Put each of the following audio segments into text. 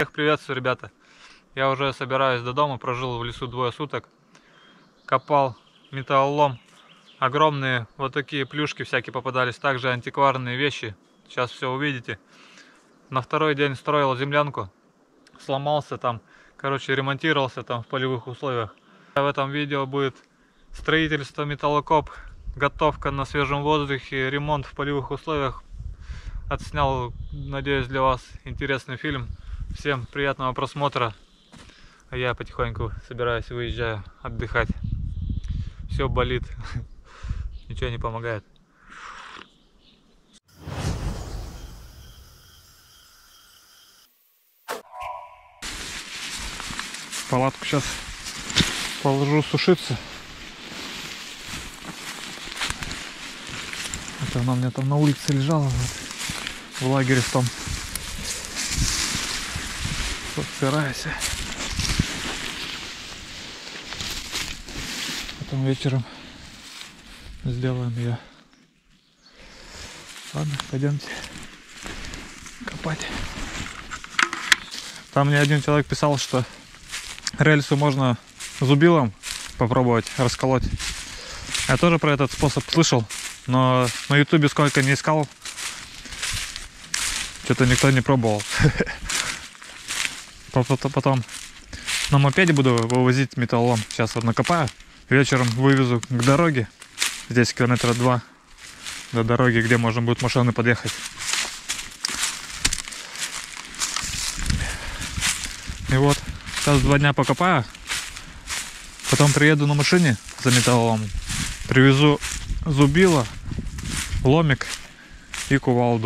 Всех приветствую, ребята. Я уже собираюсь до дома, прожил в лесу 2 суток. Копал металлолом. Огромные вот такие плюшки всякие попадались, также антикварные вещи. Сейчас все увидите. На второй день строил землянку. Сломался там, короче, ремонтировался там в полевых условиях. В этом видео будет строительство, металлокоп, готовка на свежем воздухе, ремонт в полевых условиях. Отснял, надеюсь, для вас интересный фильм. Всем приятного просмотра. А я потихоньку собираюсь, выезжаю отдыхать. Все болит, ничего не помогает. Палатку сейчас положу сушиться. Это она у меня там на улице лежала, вот, в лагере в том. Собираюсь. Потом вечером сделаем ее. Ладно, пойдемте копать. Там мне один человек писал, что рельсу можно зубилом попробовать расколоть. Я тоже про этот способ слышал, но на ютубе сколько не искал, что-то никто не пробовал. Потом на мопеде буду вывозить металлолом. Сейчас вот накопаю, вечером вывезу к дороге. Здесь километра 2 до дороги, где можно будет машины подъехать. И вот сейчас 2 дня покопаю, потом приеду на машине за металлолом, привезу зубило, ломик и кувалду.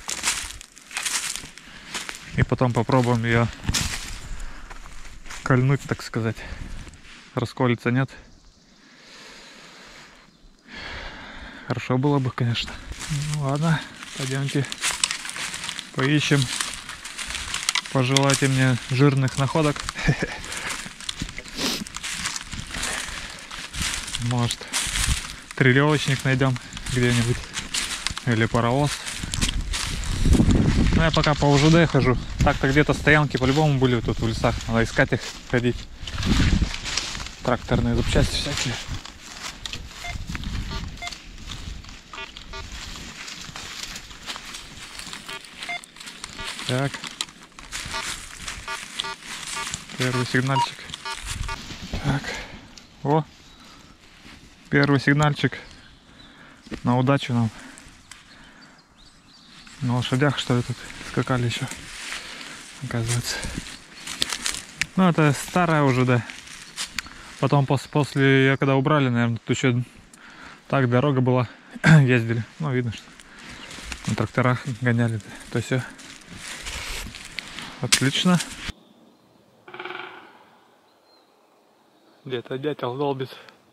И потом попробуем ее кольнуть, так сказать. Расколется, нет? Хорошо было бы, конечно. Ну ладно, пойдемте поищем. Пожелайте мне жирных находок. Может, трелевочник найдем где-нибудь. Или паровоз. Ну, я пока по УЖД хожу. Так-то где-то стоянки по-любому были тут в лесах. Надо искать их, ходить. Тракторные запчасти всякие. Так. Первый сигнальчик. Так. О! Первый сигнальчик. На удачу нам. На лошадях, что ли, тут скакали еще, оказывается. Ну, это старая уже, да. Потом после, когда убрали, наверное, тут еще так дорога была. Ездили. Ну, видно, что на тракторах гоняли. То все. Отлично. Где-то дятел долбит.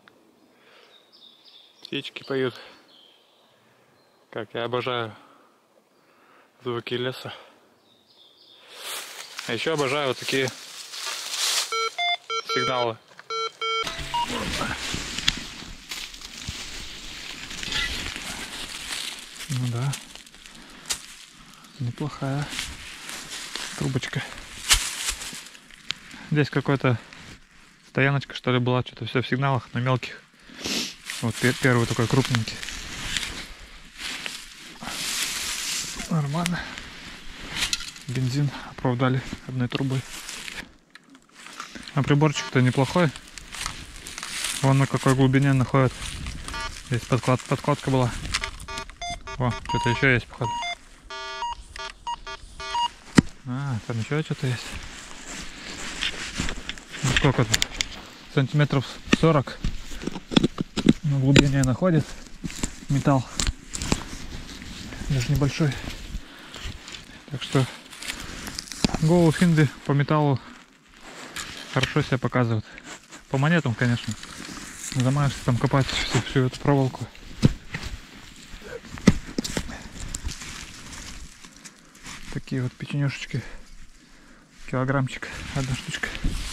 Птички поют. Как я обожаю звуки леса. А еще обожаю вот такие сигналы. Ну да. Неплохая трубочка. Здесь какой-то стояночка, что ли, была. Что-то все в сигналах, на мелких. Вот первый такой крупненький. Нормально. Бензин оправдали одной трубой. А приборчик-то неплохой. Вон на какой глубине находит. Здесь подкладка была. О, что-то еще есть, походу. А, там еще что-то есть. Ну, сколько тут? Сантиметров 40 на глубине находит металл. Даже небольшой. Так что голуфинды по металлу хорошо себя показывают. По монетам, конечно. Замаешься там копать всю эту проволоку. Такие вот печенюшечки. Килограммчик, одна штучка.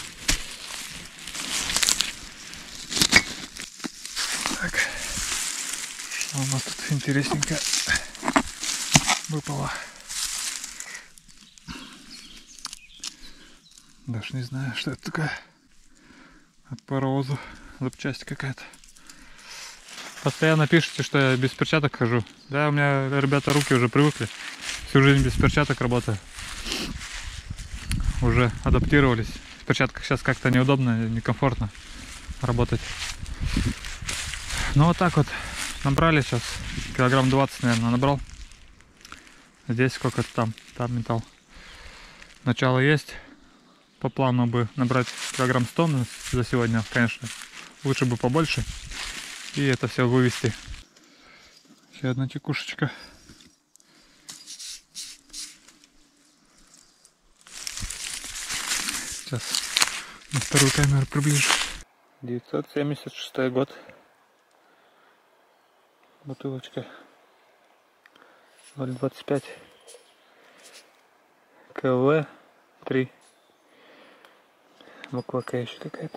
Так. Что у нас тут интересненько выпало? Даже не знаю, что это такое. От паровоза запчасть какая-то. Постоянно пишете, что я без перчаток хожу. Да, у меня, ребята, руки уже привыкли. Всю жизнь без перчаток работаю. Уже адаптировались. В перчатках сейчас как-то неудобно, некомфортно работать. Ну вот так вот набрали сейчас. Килограмм 20, наверное, набрал. Здесь сколько-то там металл. Начало есть. По плану бы набрать килограмм 100 за сегодня, конечно. Лучше бы побольше. И это все вывести. Еще одна чекушечка. Сейчас на вторую камеру приближу. 976 год. Бутылочка 0,25. КВ 3. Буква К еще какая-то.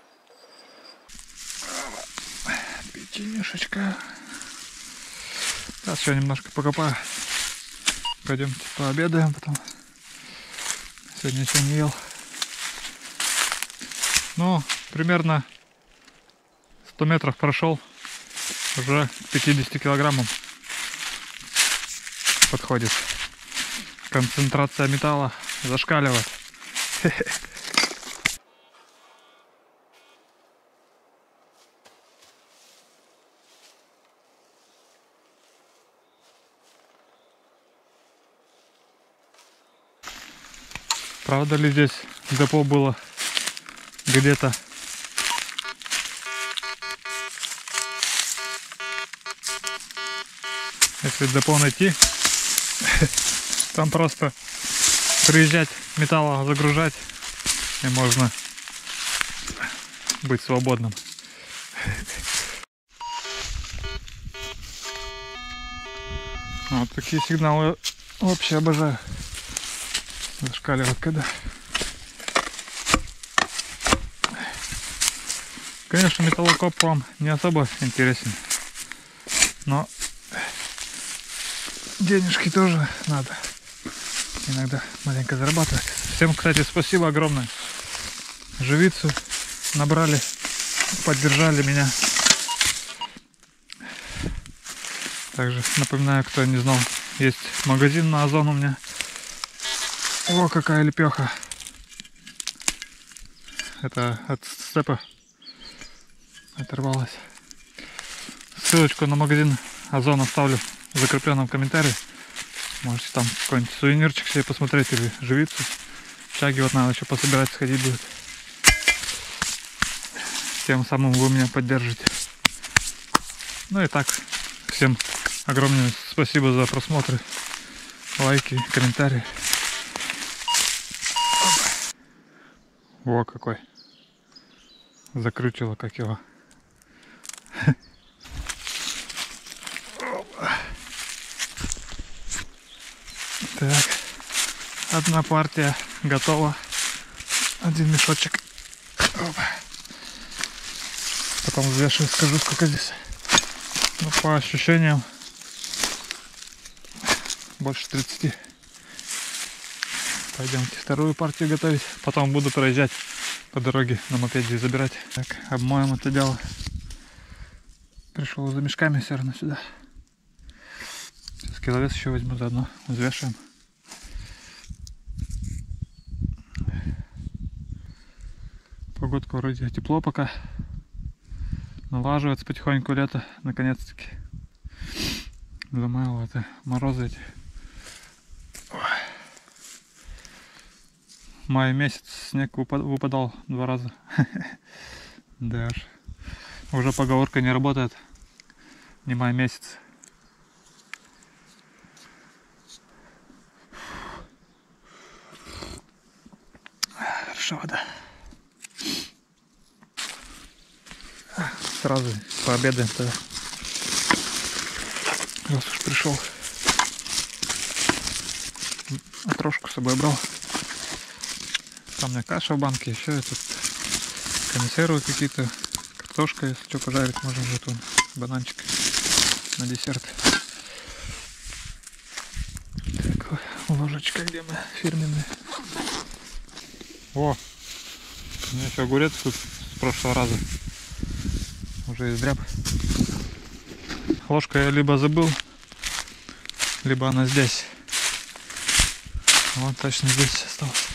Печенюшечка. Сейчас еще немножко покопаю. Пойдемте пообедаем потом. Сегодня еще не ел. Ну, примерно 100 метров прошел. Уже к 50 килограммам подходит. Концентрация металла зашкаливает. Правда ли здесь депо было где-то? Если депо найти, там просто приезжать, металла загружать, и можно быть свободным. Вот такие сигналы вообще обожаю. Зашкаливать когда. Конечно, металлокоп вам не особо интересен, но денежки тоже надо иногда маленько зарабатывать. Всем, кстати, спасибо огромное. Живицу набрали, поддержали меня. Также напоминаю, кто не знал, есть магазин на Озон у меня. О, какая лепеха! Это от сцепа оторвалась. Ссылочку на магазин Озон оставлю в закрепленном комментарии. Можете там какой-нибудь сувенирчик себе посмотреть или живицу. Шаги вот надо еще пособирать, сходить будет. Тем самым вы меня поддержите. Ну и так, всем огромное спасибо за просмотры, лайки, комментарии. Во какой. Закрутило, как его. Так. Одна партия готова. Один мешочек. Потом взвешу, скажу, сколько здесь. Ну, по ощущениям, больше 30. Пойдемте вторую партию готовить. Потом буду проезжать по дороге на мопеде и забирать. Так, обмоем это дело. Пришел за мешками все равно сюда. Сейчас киловес еще возьму, заодно взвешиваем. Погодка вроде тепло пока. Налаживается потихоньку лето, наконец-таки. Замаяло это морозы эти. Май месяц снег выпадал 2 раза. Да уж. Уже поговорка не работает. Не май месяц. Хорошо, вода. Сразу пообедаем тогда. Раз уж пришел. Трошку с собой брал. Там у меня каша в банке, еще тут консервы какие-то, картошка, если что пожарить можно, вот он, бананчик на десерт. Так, ложечка, где мы фирменные. О, у меня еще огурец тут с прошлого раза. Уже издряб. Ложка я либо забыл, либо она здесь. Вот точно здесь осталось.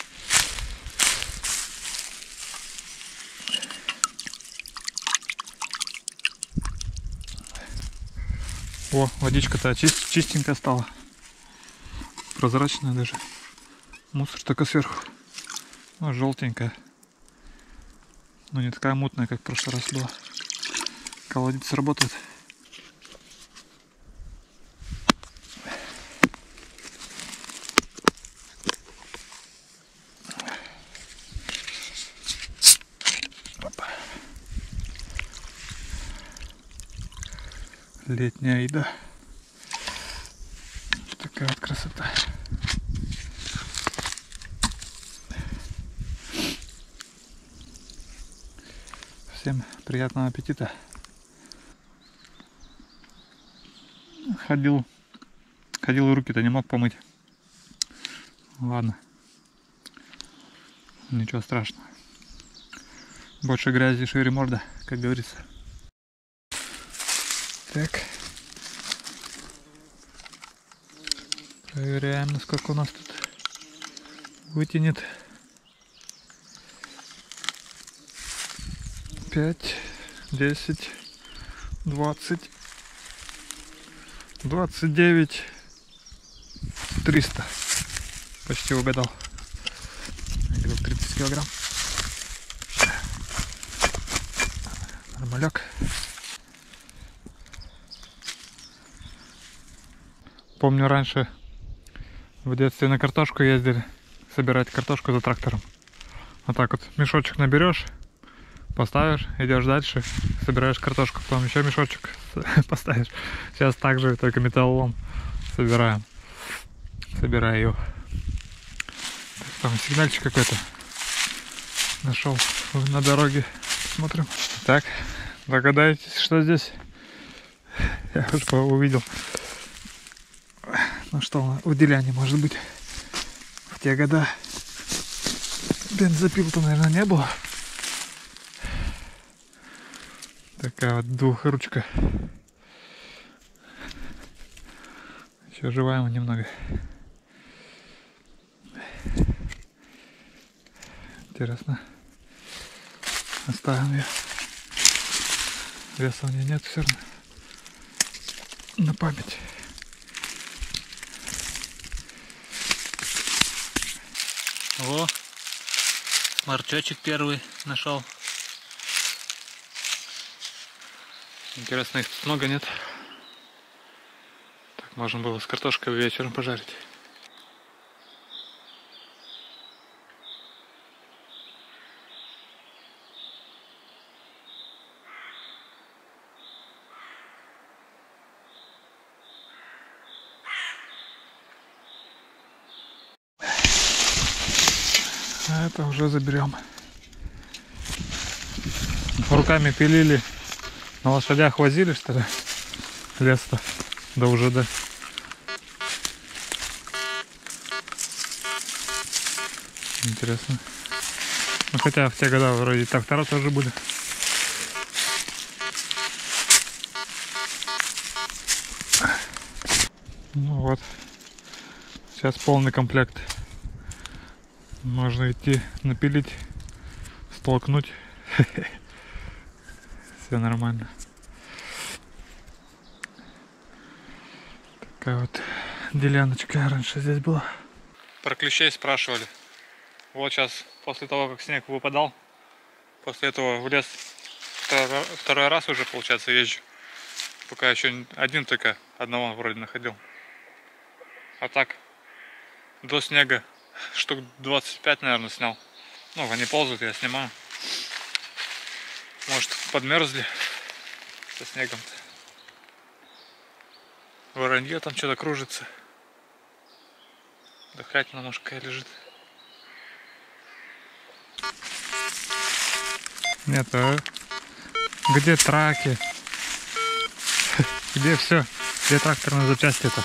О, водичка-то чистенькая стала. Прозрачная даже. Мусор только сверху. Ну, желтенькая. Но не такая мутная, как в прошлый раз была. Колодец работает. Летняя еда. Такая вот красота. Всем приятного аппетита. Ходил и руки-то не мог помыть. Ладно. Ничего страшного. Больше грязи, шире морда, как говорится. Так. Проверяем, насколько у нас тут вытянет. 5, 10, 20, 29, 300. Почти угадал. Где-то 30 килограмм. Нормаляк. Помню, раньше в детстве на картошку ездили, собирать картошку за трактором. Вот так вот мешочек наберешь, поставишь, идешь дальше, собираешь картошку, потом еще мешочек поставишь. Сейчас так же, только металлолом собираем. Собираю ее. Там сигнальчик какой-то нашел на дороге. Смотрим. Так, догадаетесь, что здесь? Я уже увидел. Ну что, выделяние может быть. В те года бензопил-то, наверное, не было. Такая вот двухручка. Еще оживаем немного. Интересно. Оставим ее. Веса у нее нет все равно. На память. О, сморчочек первый нашел. Интересно, их тут много нет. Так можно было с картошкой вечером пожарить. А это уже заберем. Руками пилили, на лошадях возили, что ли, лес-то, да уже, да. Интересно. Ну хотя в те года вроде трактора тоже были. Ну вот, сейчас полный комплект. Можно идти напилить, столкнуть. Все нормально. Такая вот деляночка раньше здесь была. Про клещей спрашивали. Вот сейчас, после того, как снег выпадал, после этого в лес второй раз уже, получается, езжу. Пока еще один только, одного вроде находил. А так, до снега штук 25, наверное, снял. Ну, они ползают, я снимаю. Может, подмерзли со снегом-то. Воронье там что-то кружится. Дыхательная ножка лежит. Нет, а где траки? Где все? Где тракторное запчасти-то?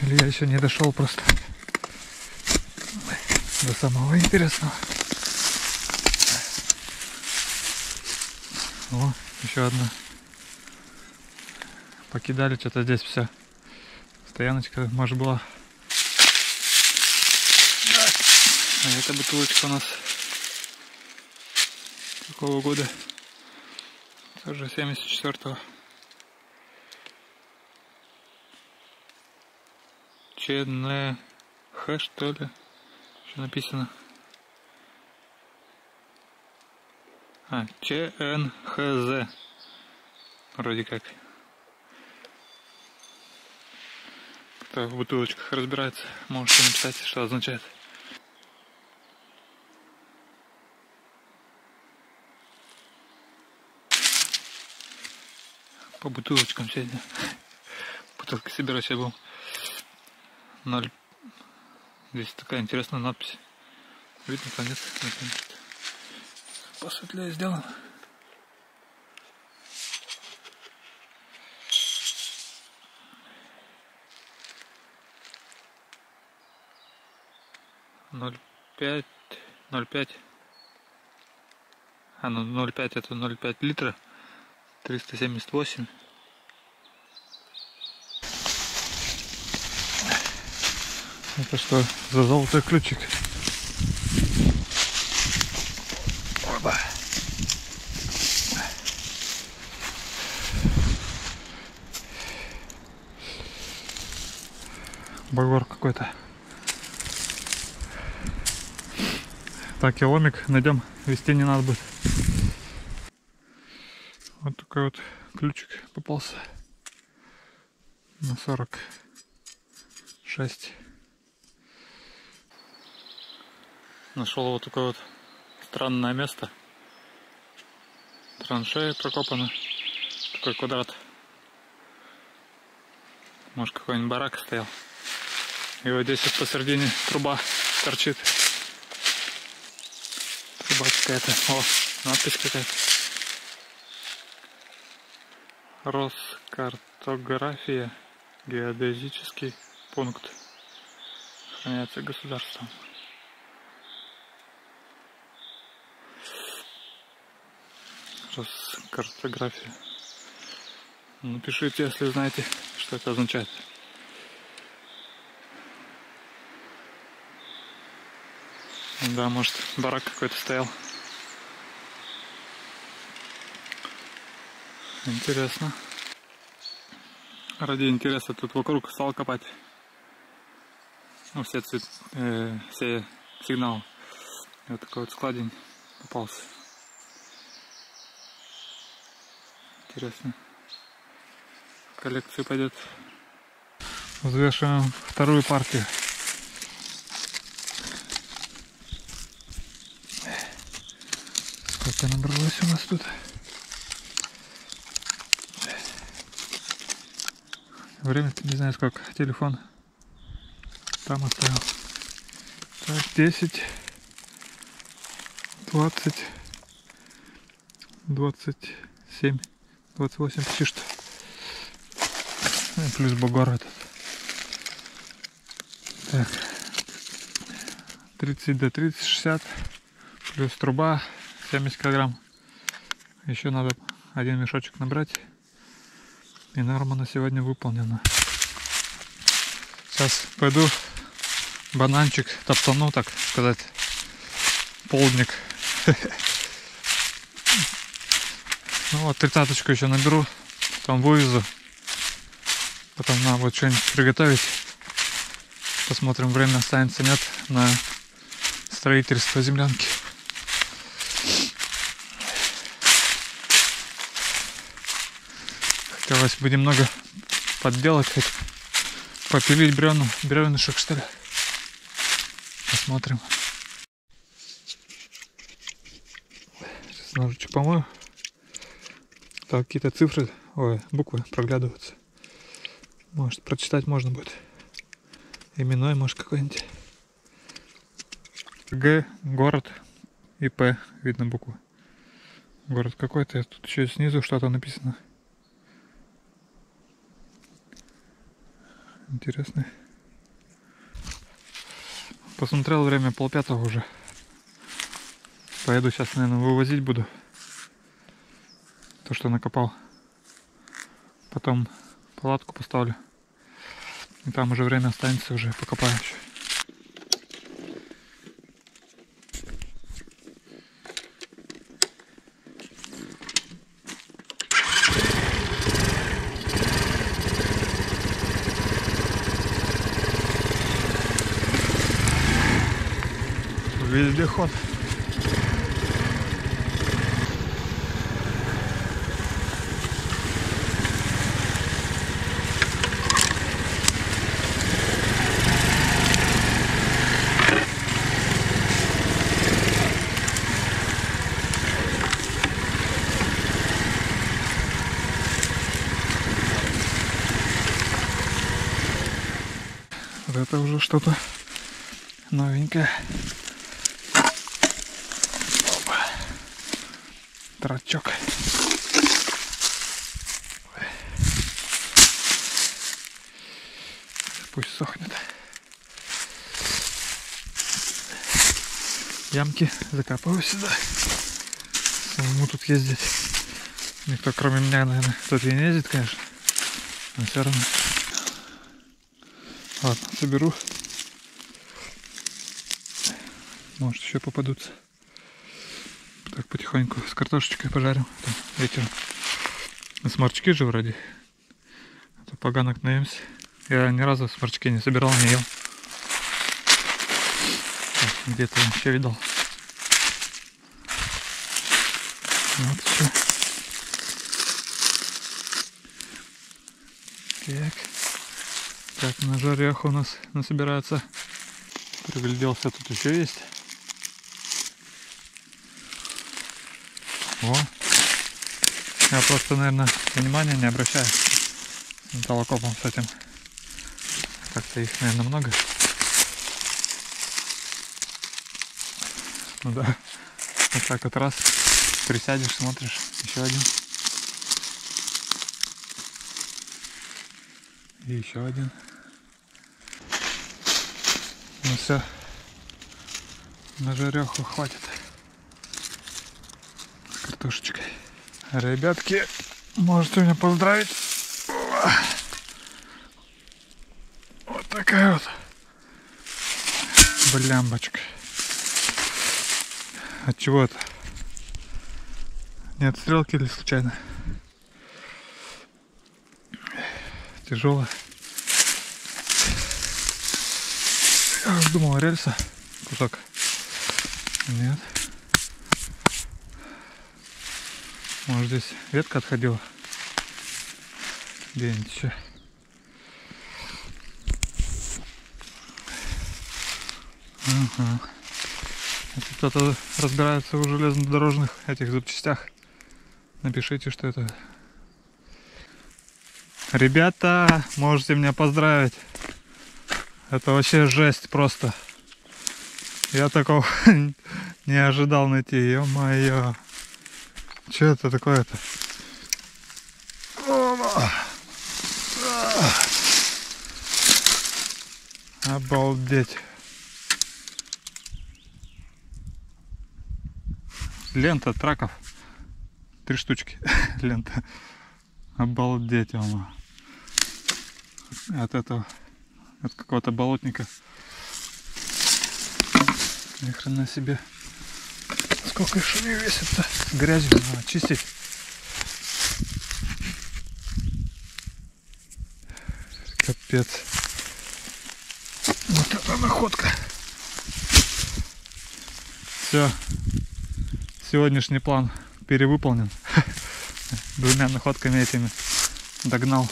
Или я еще не дошел просто до самого интересного. О, еще одна. Покидали что-то здесь все. Стояночка, может, была. А эта бутылочка у нас какого года? Тоже 74-го. ЧНХ, что ли? Что написано? А, ЧНХЗ. Вроде как. Кто в бутылочках разбирается, можете написать, что означает. По бутылочкам сегодня. Бутылки собирать я был. 0. Здесь такая интересная надпись. Видно, конец. Посветлее сделано. Ноль пять. А, ну 0,5 это 0,5 литра. 378. Это что за золотой ключик? Оба. Багор какой-то. Так, и ломик найдем. Вести не надо будет. Вот такой вот ключик попался. На 46. Нашел вот такое вот странное место. Траншея прокопана. Такой квадрат. Может, какой-нибудь барак стоял. И вот здесь вот посередине труба торчит. Труба какая-то. О, надпись какая-то. Роскартография. Геодезический пункт. Охраняется государством. Роскартография. Напишите, если знаете, что это означает. Да, может, барак какой-то стоял. Интересно. Ради интереса тут вокруг стал копать. Ну, все сигналы. И вот такой вот складень попался. Интересно. В коллекцию пойдет. Взвешиваем вторую партию. Сколько набралось у нас тут? Время-то не знаю сколько. Телефон там оставил. Так, 10, 20, 27, 28 почти что. И плюс бугор этот. Так. 30 до 30, 60. Плюс труба 70 килограмм. Еще надо один мешочек набрать. И норма на сегодня выполнена. Сейчас пойду бананчик топтану, так сказать. Полдник. Ну вот, 30-очку еще наберу. Потом вывезу. Потом надо будет что-нибудь приготовить. Посмотрим, время останется, нет, на строительство землянки. Хотелось бы немного подделать, хоть попилить бревнышек, что ли. Посмотрим. Сейчас ножичек помою. Так, какие-то цифры, ой, буквы проглядываются. Может, прочитать можно будет. Именной, может, какой-нибудь. Г, город и П, видно буквы. Город какой-то, тут еще снизу что-то написано. Интересно. Посмотрел, время 4:30 уже. Поеду сейчас, наверное, вывозить буду то, что накопал. Потом палатку поставлю. И там уже время останется, уже покопаю еще. Вездеход. Вот это уже что-то новенькое. Опа. Трачок. Пусть сохнет. Ямки закапываю сюда. Самому тут ездить. Никто кроме меня, наверное, тут и не ездит, конечно. Но все равно. Ладно, соберу. Может, еще попадутся. Так, потихоньку с картошечкой пожарим. Там вечером. Сморчки же вроде. А то поганок наемся. Я ни разу сморчки не собирал, не ел. Где-то еще видал. Вот все. Так. Так, на жареха у нас насобирается. Пригляделся, тут еще есть. О! Я просто, наверное, внимания не обращаю с металлокопом с этим. Как-то их, наверное, много. Ну да. Вот так вот раз. Присядешь, смотришь. Еще один. И еще один. Ну все. На жареху хватит. С картошечкой. Ребятки, можете меня поздравить. Вот такая вот блямбочка. От чего это? Не от стрелки или случайно? Тяжелая. Я уж думал, рельса кусок. Нет. Может, здесь ветка отходила. Где-нибудь еще. Ага. Если кто-то разбирается в железнодорожных этих запчастях, напишите, что это. Ребята, можете меня поздравить. Это вообще жесть просто. Я такого не ожидал найти. Ё-моё. Что это такое-то? Обалдеть. Лента траков. 3 штучки. Лента. Обалдеть, ё-моё. От этого. От какого-то болотника. Ни хрена себе. Сколько еще не весит-то? Грязью надо чистить. Капец. Вот это находка. Все. Сегодняшний план перевыполнен. 2 находками этими догнал.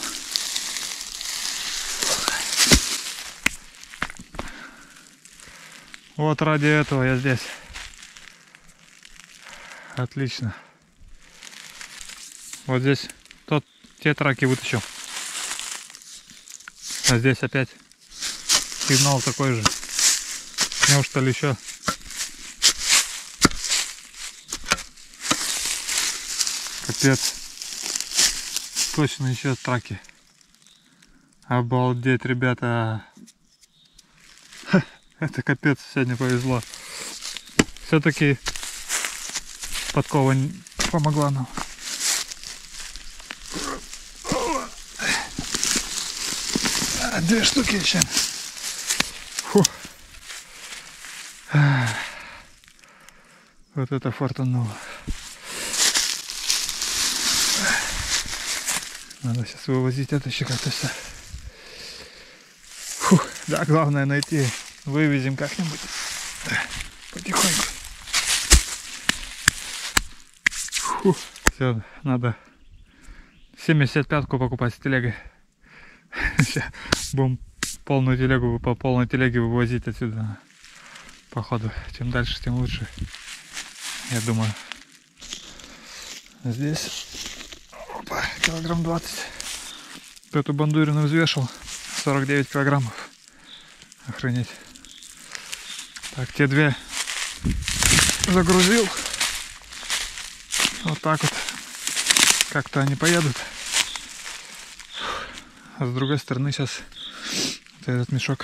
Вот ради этого я здесь. Отлично. Вот здесь те траки вытащил. А здесь опять сигнал такой же. Неужто ли еще? Капец. Точно еще траки. Обалдеть, ребята. Это капец, сегодня повезло. Все-таки подкова помогла нам. Две штуки еще. Фу. Вот это фортануло. Надо сейчас вывозить это еще как-то все. Фух. Да, главное найти. Вывезем как-нибудь. Потихоньку. Фух. Все, надо 75-ку покупать с телегой. Сейчас будем полную телегу по полной телеге вывозить отсюда. Походу, чем дальше, тем лучше. Я думаю. Здесь опа, килограмм 20. Эту бандурину взвешивал. 49 килограммов. Охренеть. Так, те две загрузил. Вот так вот. Как-то они поедут. А с другой стороны сейчас вот этот мешок.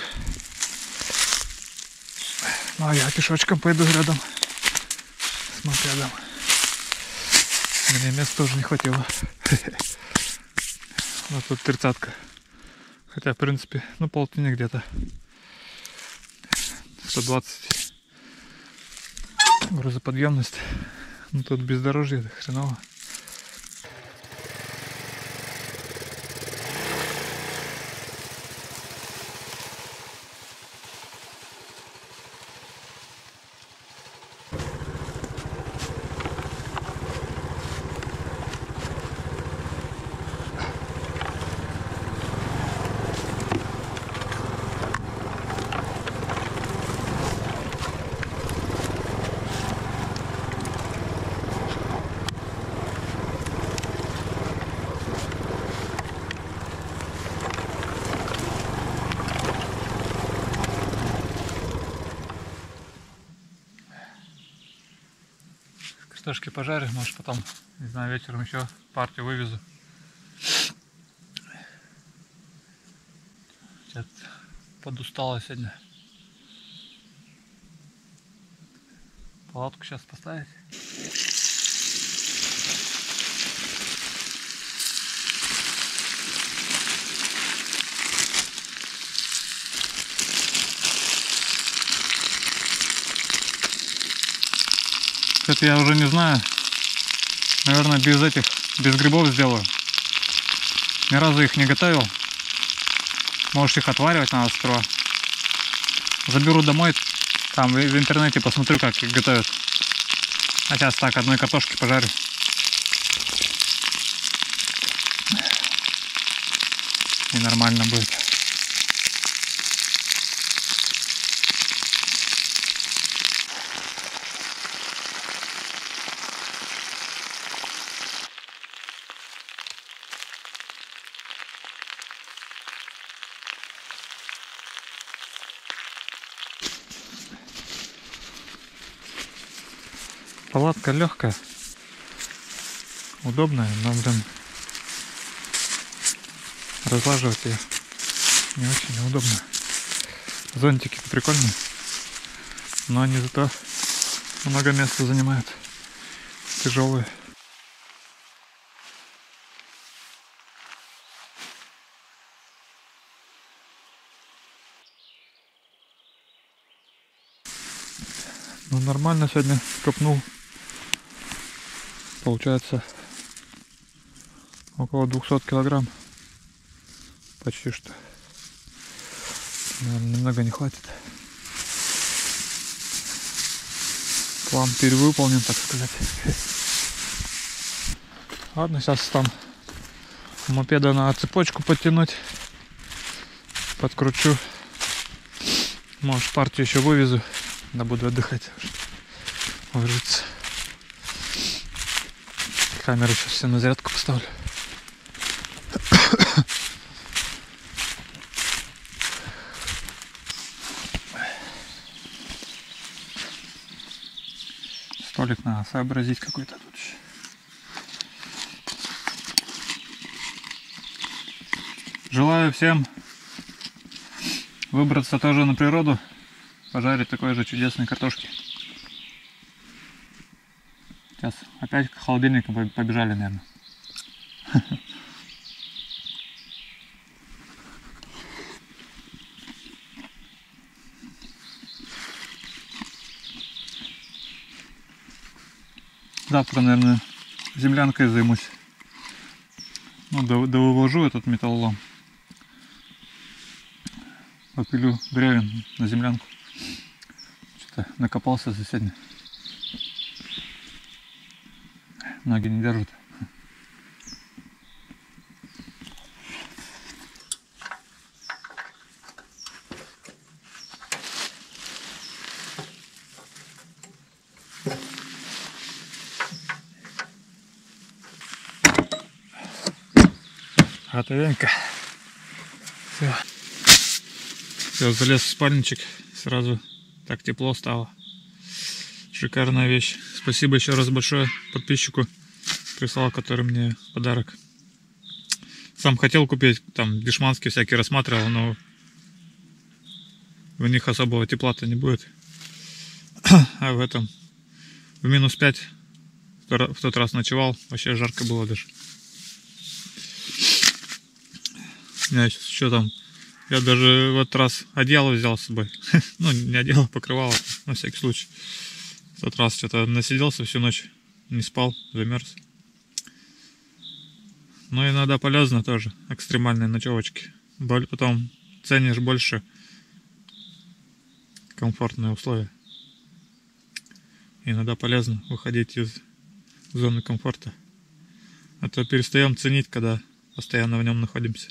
Ну а я пешочком пойду рядом. С мопедом. Мне места тоже не хватило. Вот тут 30-ка. Хотя, в принципе, ну полтинник где-то. 120 грузоподъемность. Ну тут бездорожье, это хреново. Картошки пожарю, может потом, не знаю, вечером еще партию вывезу. Сейчас подустала сегодня. Палатку сейчас поставить. Это я уже не знаю. Наверное, без грибов сделаю. Ни разу их не готовил. Можешь их отваривать надо сперва. Заберу домой. Там в интернете посмотрю, как их готовят. А сейчас так, одной картошки пожарю. И нормально будет. Палатка легкая, удобная, но, блин, разлаживать ее не очень удобно. Зонтики прикольные, но они зато много места занимают, тяжелые. Ну нормально сегодня копнул. Получается около 200 килограмм. Почти что. Наверное, немного не хватит. План перевыполнен, так сказать. Ладно, сейчас там мопеда на цепочку подтянуть. Подкручу. Может, партию еще вывезу. Да буду отдыхать. Ложиться. Камеру сейчас все на зарядку поставлю. Столик надо сообразить какой-то тут еще. Желаю всем выбраться тоже на природу. пожарить такой же чудесной картошки. Сейчас опять к холодильнику побежали, наверное. Завтра, наверное, землянкой займусь. Ну, довывожу этот металлолом. Попилю бревен на землянку. Что-то накопался за сегодня. Ноги не держат. Готовенько. Все, залез в спальничек. Сразу так тепло стало. Шикарная вещь. Спасибо еще раз большое подписчику. Прислал, который мне подарок. Сам хотел купить, там дешманские всякие рассматривал, но в них особого тепла-то не будет. А в этом в -5 в тот раз ночевал. Вообще жарко было даже. Что там? Я даже в этот раз одеяло взял с собой. Ну, не одеяло, покрывало, на всякий случай. В тот раз что-то насиделся всю ночь, не спал, замерз. Но иногда полезно тоже, экстремальные ночевочки. Потом ценишь больше комфортные условия. Иногда полезно выходить из зоны комфорта. А то перестаем ценить, когда постоянно в нем находимся.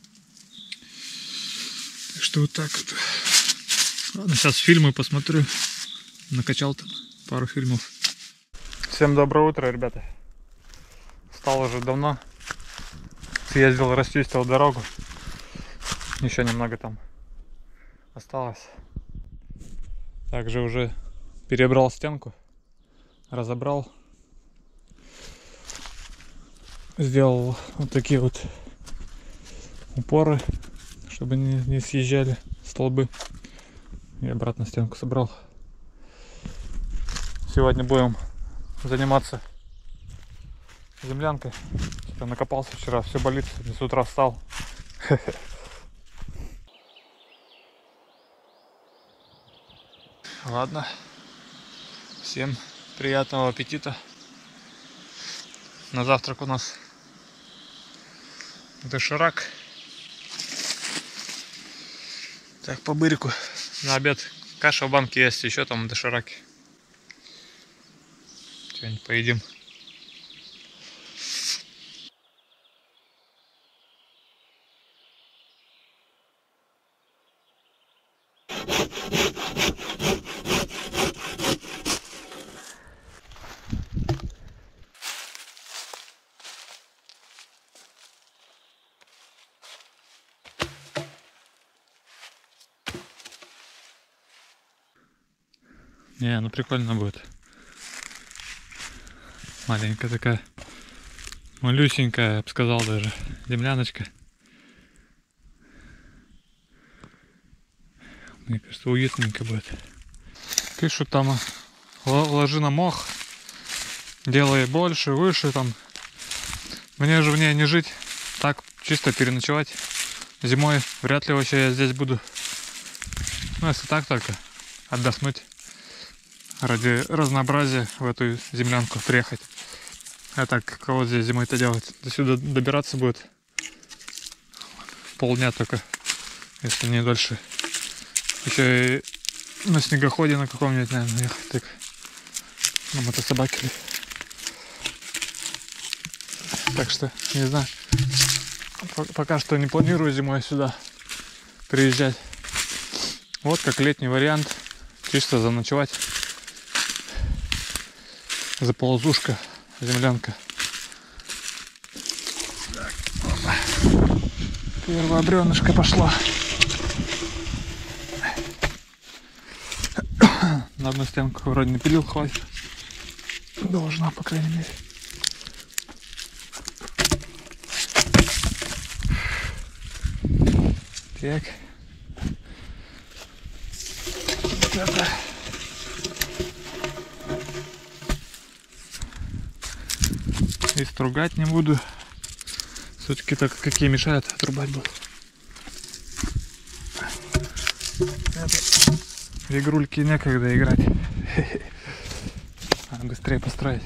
Так что вот так вот. Ладно, сейчас фильмы посмотрю. Накачал там пару фильмов. Всем доброе утро, ребята. Встал уже давно. Съездил, расчистил дорогу. Еще немного там осталось. Также уже перебрал стенку. Разобрал. Сделал вот такие вот упоры, чтобы не съезжали столбы. И обратно стенку собрал. Сегодня будем заниматься землянкой. Что-то накопался вчера, все болит, с утра встал. Ладно. Всем приятного аппетита. На завтрак у нас доширак. Так, по бырику. На обед каша в банке есть, еще там дошираки. Что-нибудь поедим. Не, ну прикольно будет. Маленькая такая, малюсенькая, я бы сказал даже, земляночка. Мне кажется, уютненько будет. Пишут там, ложи на мох, делай больше, выше там. Мне же в ней не жить, так чисто переночевать. Зимой вряд ли вообще я здесь буду. Ну, если так только, отдохнуть. Ради разнообразия в эту землянку приехать. А так, кого здесь зимой-то делать? До сюда добираться будет полдня только, если не дольше. Еще и на снегоходе на каком-нибудь, наверное, ехать. Так, на мотособаке. Так что, не знаю. Пока что не планирую зимой сюда приезжать. Вот как летний вариант. Чисто заночевать. Заползушка, землянка. Так, первая бревнышко пошла. На одну стенку вроде напилил, хватит. Должна, по крайней мере. Так. это. И стругать не буду. Все-таки так какие мешают, отрубать буду. В игрульки некогда играть. Надо быстрее построить.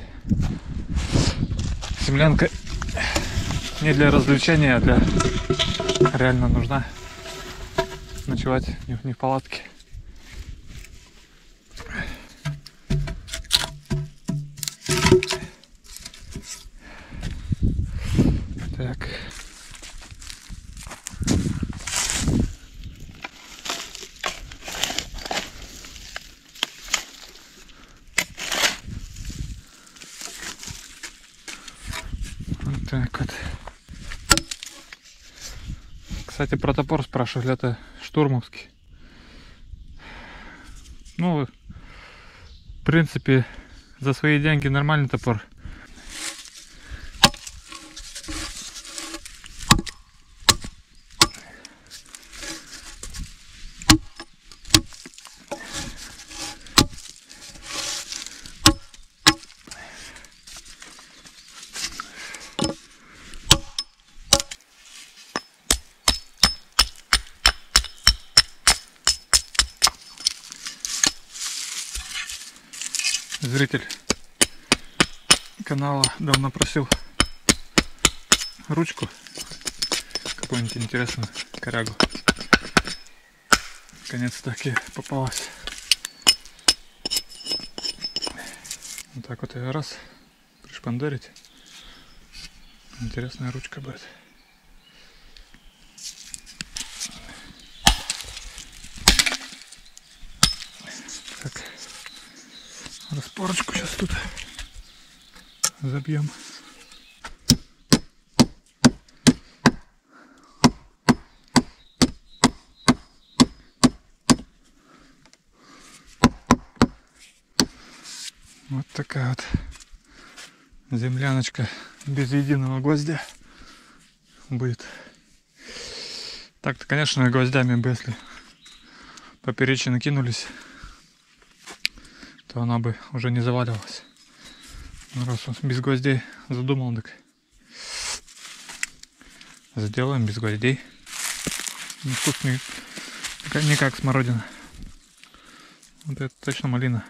Землянка не для развлечения, а для реально нужна. Ночевать не в палатке. Так. Вот так вот. Кстати, про топор спрашивали, это штурмовский. Ну, в принципе, за свои деньги нормальный топор. Зритель канала давно просил ручку, какую-нибудь интересную корягу. Наконец-таки попалась. Вот так вот ее раз пришпандерить. Интересная ручка будет. Так. Распорочку сейчас тут забьем. Вот такая вот земляночка без единого гвоздя будет. Так-то, конечно, гвоздями бы, если поперечины кинулись, то она бы уже не заваливалась. Но раз он без гвоздей задумал, так сделаем без гвоздей. Вкусный, не как смородина. Вот это точно малина.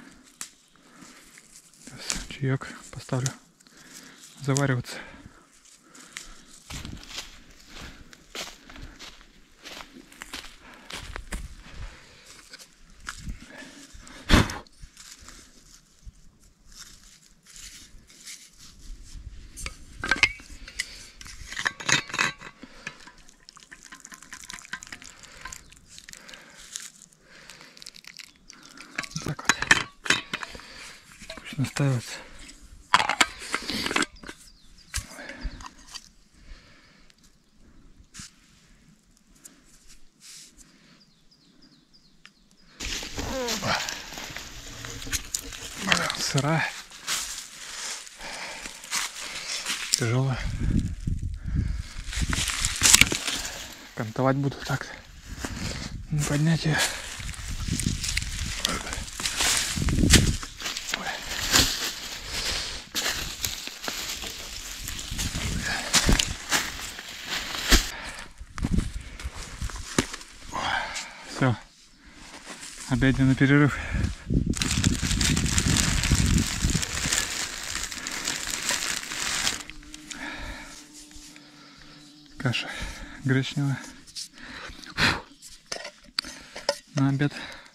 Сейчас чаек поставлю завариваться. Так вот. Пусть настаивается. Сырая. Тяжелая. Кантовать буду так. Не поднять ее. Все. Обеденный перерыв. Каша гречневая на обед.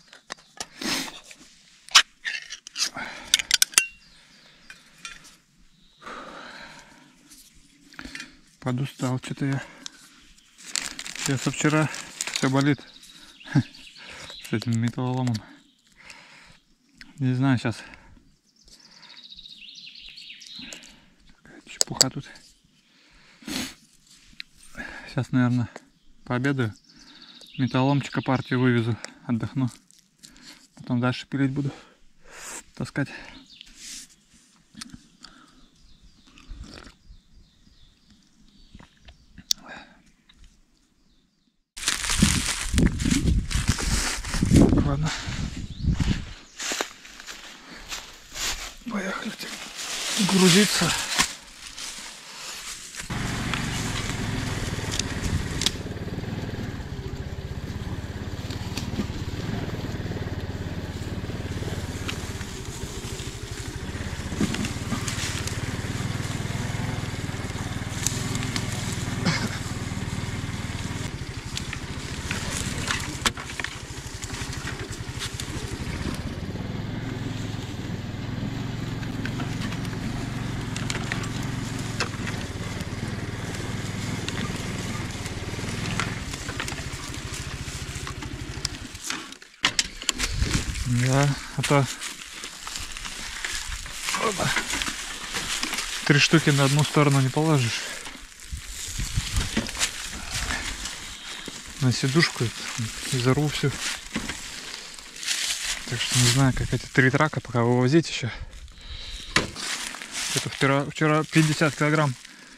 Подустал что-то я. Сейчас со вчера все болит с этим металлоломом. Не знаю сейчас. Какая чепуха тут. Сейчас, наверное, пообедаю. Металлоломчика партию вывезу, отдохну. Потом дальше пилить буду. Таскать. Ладно. грузиться. Да, а то 3 штуки на одну сторону не положишь. На сидушку и зарву все. Так что не знаю, как эти 3 трака пока вывозить еще. Это вчера 50 килограмм.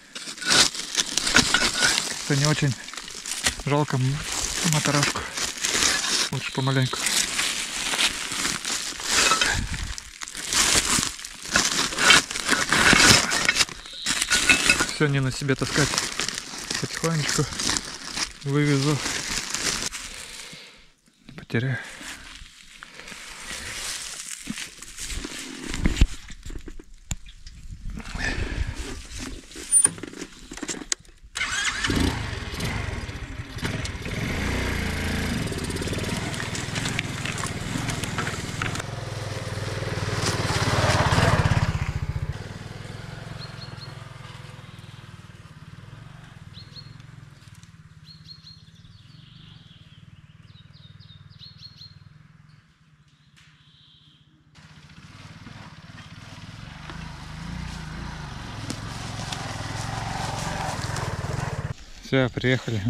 Это не очень жалко моторашку. Лучше помаленьку. Все не на себе таскать. Потихонечку вывезу. Не потеряю. Все, приехали.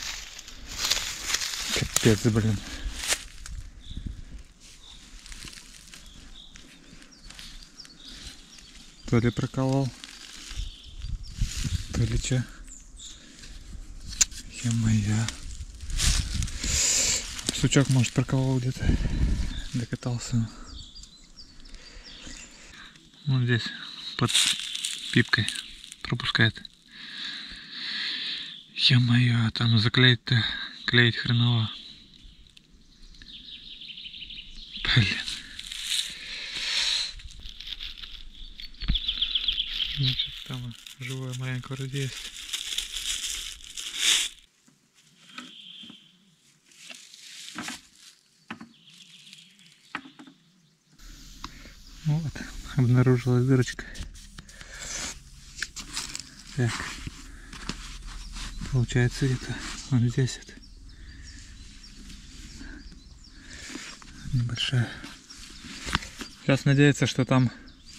Капец, блин. То ли проколол, то ли че. Е-моя. Сучок, может, проколол где-то. Докатался. Вот здесь, под пипкой пропускает. Ё-моё, там заклеить-то, клеить хреново. Блин. Значит, там живое маленькое вроде есть. Вот, обнаружилась дырочка. Так. Получается где-то вот здесь вот небольшая. Сейчас надеяться, что там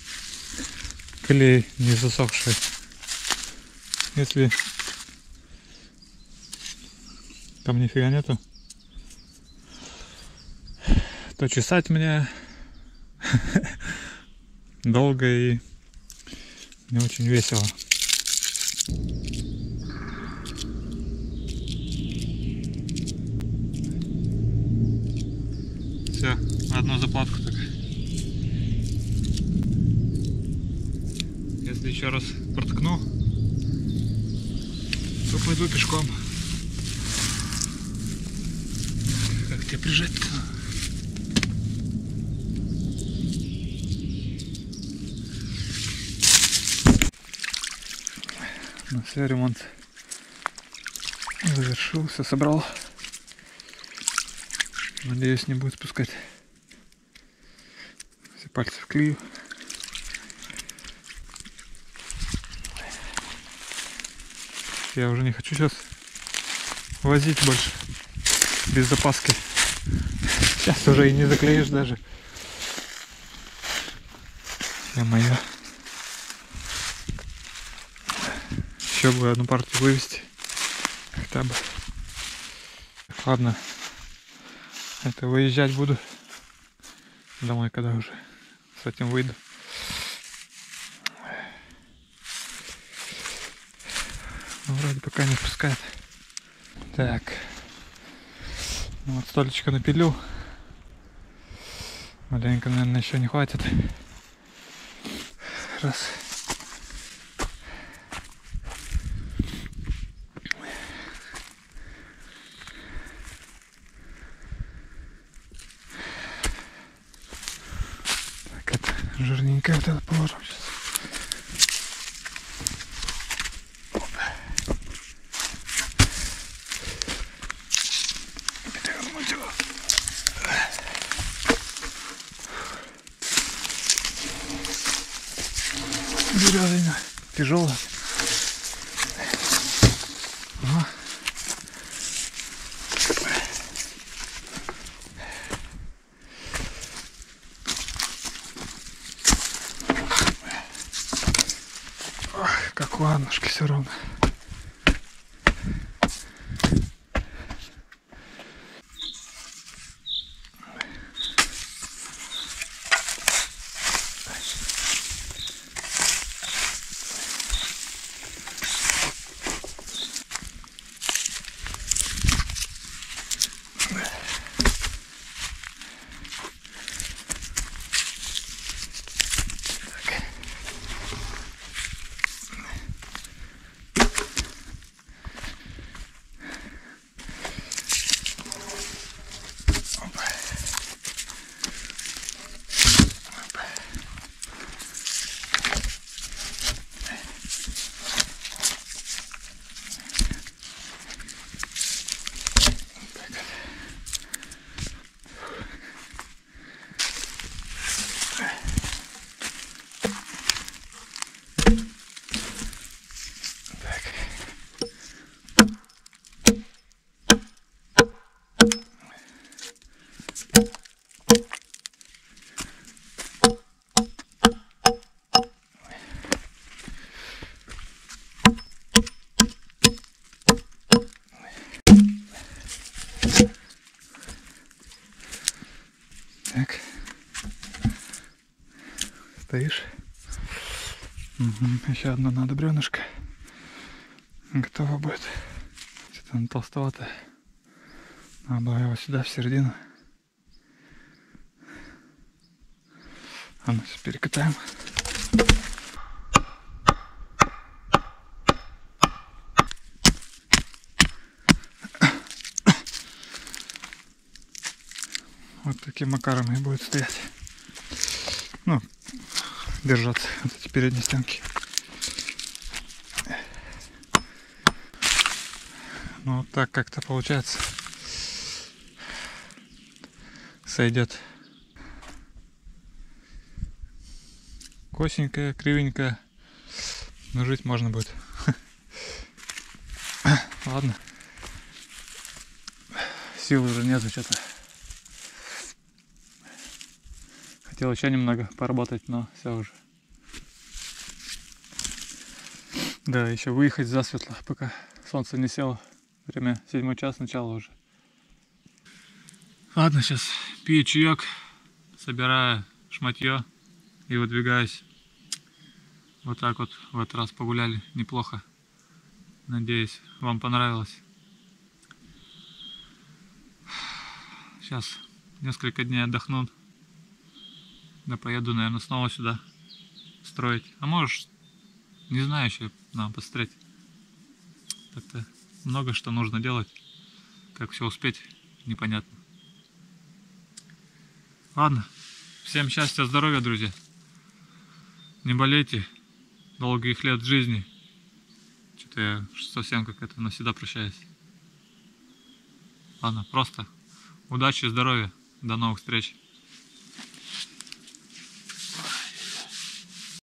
клей не засохший. Если там нифига нету, то чесать мне долго и не очень весело. Все, одну заплатку так. Если еще раз проткну, то пойду пешком. Как тебя прижать-то? Ну все, ремонт завершился, собрал. Надеюсь, не будет спускать. Все пальцы вклею. Я уже не хочу сейчас возить больше без запаски. Сейчас уже и не заклеишь даже. Ё-моё. Еще бы одну партию вывести. Хотя бы. Ладно. Это выезжать буду домой, когда уже с этим выйду. Ну, вроде пока не пускает. Так. Ну, вот столечко напилю. Маленько, наверное, еще не хватит. Раз. Жирненькое вот это положим сейчас. Березина тяжелая. Как у Аннушки все ровно. Так. Стоишь. Угу. Еще одно надо бревнышко. Готово будет. Что-то оно толстоватое. Надо его сюда, в середину. А ну, сейчас перекатаем. Вот таким макаром и будет стоять. Ну, держаться вот эти передние стенки. Ну, вот так как-то получается. Сойдет. Косенькая, кривенькая. Но жить можно будет. Ладно. Сил уже нету что-то. Хотел еще немного поработать, но все уже. Да, еще выехать засветло, пока солнце не село. Время 7 час, начало уже. Ладно, сейчас пью чаек, собираю шматье и выдвигаюсь. Вот так вот в этот раз погуляли неплохо. Надеюсь, вам понравилось. Сейчас несколько дней отдохну. Да поеду, наверное, снова сюда строить. А может, не знаю, еще надо посмотреть. Так-то много что нужно делать. Как все успеть, непонятно. Ладно. Всем счастья, здоровья, друзья. Не болейте. Долгих лет жизни. Что-то я совсем как это навсегда прощаюсь. Ладно, просто удачи, здоровья. До новых встреч.